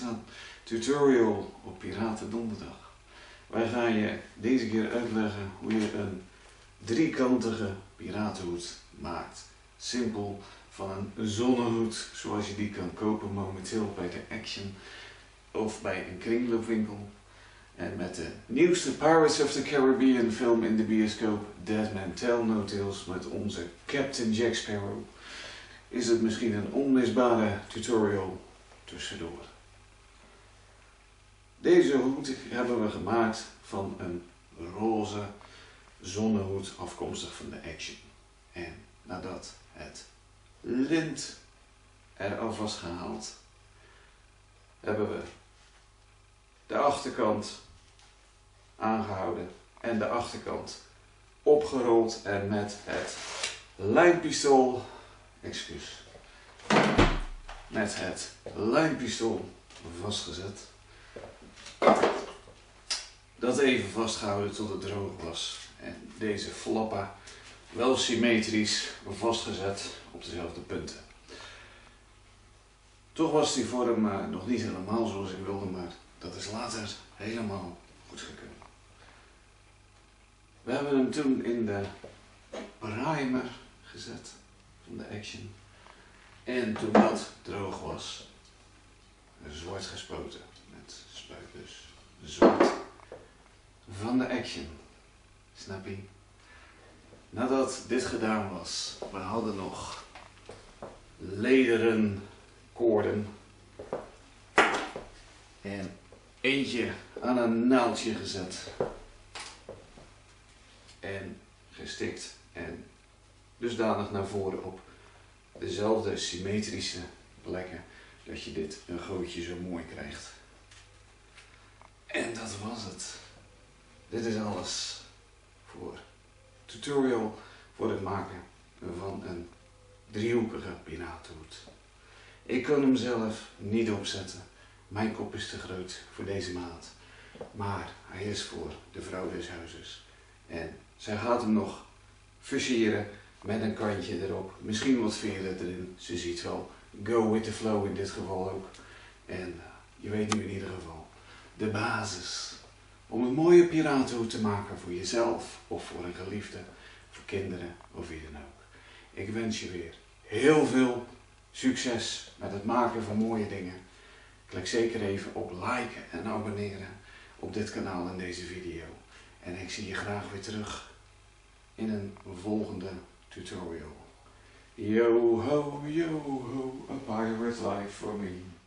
aan tutorial op Piraten Donderdag. Wij gaan je deze keer uitleggen hoe je een driekantige piratenhoed maakt. Simpel, van een zonnehoed zoals je die kan kopen momenteel bij de Action of bij een kringloopwinkel. En met de nieuwste Pirates of the Caribbean film in de bioscoop, Dead Man Tell No Tales, met onze Captain Jack Sparrow, is het misschien een onmisbare tutorial tussendoor. Deze hoed hebben we gemaakt van een roze zonnehoed afkomstig van de Action. En nadat het lint eraf was gehaald, hebben we de achterkant aangehouden en de achterkant opgerold en met het lijnpistool, met het lijnpistool vastgezet. Dat even vastgehouden tot het droog was en deze flappen wel symmetrisch vastgezet op dezelfde punten. Toch was die vorm nog niet helemaal zoals ik wilde, maar dat is later helemaal goed gekomen. We hebben hem toen in de primer gezet van de Action en toen dat droog was, zwart gespoten met spuitbus zwart van de Action. Snap je? Nadat dit gedaan was, we hadden nog lederen koorden en eentje aan een naaldje gezet en gestikt en dusdanig naar voren op dezelfde symmetrische plekken dat je dit een gootje zo mooi krijgt. En dat was het. Dit is alles voor tutorial voor het maken van een driehoekige piratenhoed. Ik kan hem zelf niet opzetten. Mijn kop is te groot voor deze maat. Maar hij is voor de vrouw des huizes. En zij gaat hem nog versieren met een kantje erop. Misschien wat veren erin. Ze ziet wel go with the flow in dit geval ook. En je weet nu in ieder geval de basis om een mooie piratenhoed te maken voor jezelf of voor een geliefde, voor kinderen of wie dan ook. Ik wens je weer heel veel succes met het maken van mooie dingen. Klik zeker even op liken en abonneren op dit kanaal en deze video. En ik zie je graag weer terug in een volgende tutorial. Yo ho, a pirate life for me.